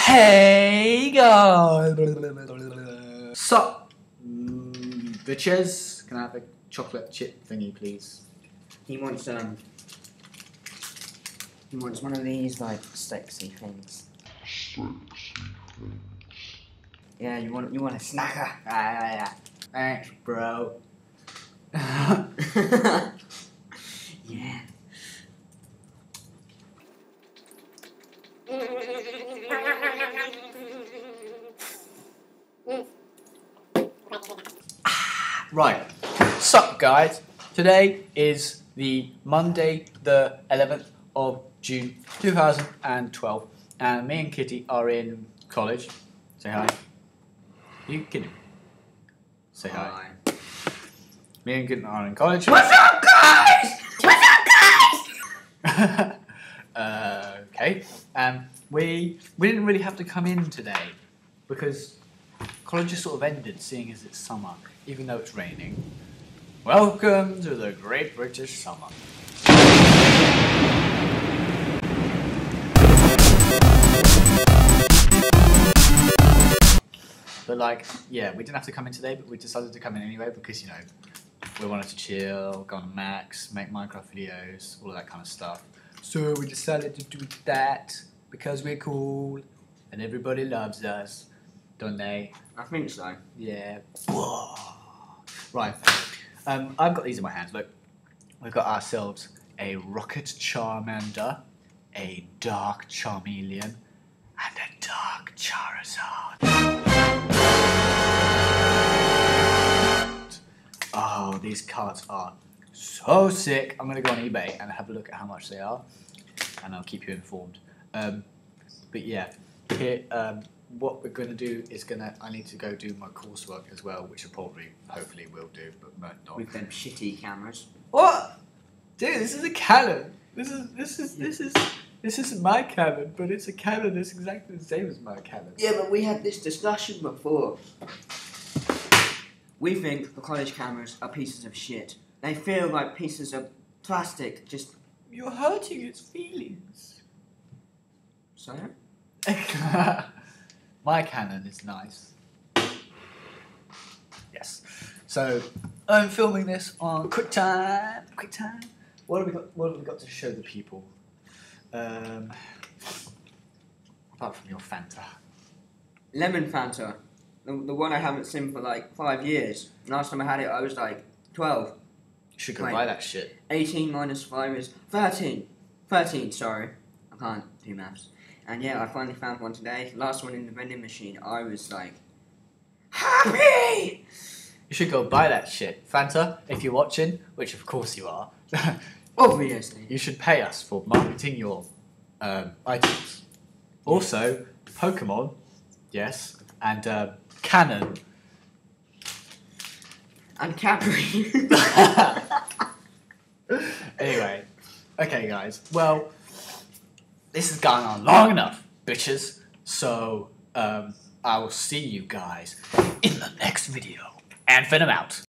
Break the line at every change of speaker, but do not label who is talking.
Hey guys! Sup, bitches? Can I have a chocolate chip thingy, please?
He wants one of these like sexy things. Yeah, you want a snacker? Yeah.
Thanks, bro.
Yeah.
Right. Sup, guys? Today is the Monday, the 11th of June 2012, and me and Kitty are in college. Say hi. You kidding? Say hi. Me and Kitty are in college.
What's up, guys? What's up, guys?
Okay. We didn't really have to come in today because college just sort of ended, seeing as it's summer, even though it's raining. Welcome to the Great British Summer. But like, yeah, we didn't have to come in today, but we decided to come in anyway because, you know, we wanted to chill, go on Max, make Minecraft videos, all of that kind of stuff. So we decided to do that because we're cool and everybody loves us, don't they?
I think so.
Yeah. Whoa. Right. I've got these in my hands. Look, we've got ourselves a Rocket Charmander, a Dark Charmeleon, and a Dark Charizard. Oh, these cards are so sick. I'm going to go on eBay and have a look at how much they are, and I'll keep you informed. But yeah, here, what we're going to do is I need to go do my coursework as well, which I hopefully will do, but might not.
With them shitty cameras.
What? Dude, this is a Canon. This isn't my Canon, but it's a Canon that's exactly the same as my Canon.
Yeah, but we had this discussion before. We think the college cameras are pieces of shit. They feel like pieces of plastic, just...
You're hurting its feelings.
So?
My Canon is nice. Yes. So I'm filming this on QuickTime. What have we got to show the people? Apart from your Fanta.
Lemon Fanta. The one I haven't seen for like 5 years. Last time I had it, I was like 12.
You should go buy that shit.
18 minus 5 is 13. 13, sorry. I can't do maths. And yeah, I finally found one today. Last one in the vending machine. I was like, happy!
You should go buy that shit. Fanta, if you're watching, which of course you are,
Obviously.
you should pay us for marketing your items. Also, Pokemon, yes, and Canon.
And Capri.
Anyway, okay guys, well, this has gone on long enough, bitches, so I will see you guys in the next video. And Venom out.